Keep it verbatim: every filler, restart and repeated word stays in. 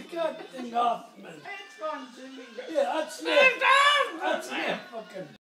the goddamn thing off me. It's gone to me. Yeah, that's it. That's it, fucking.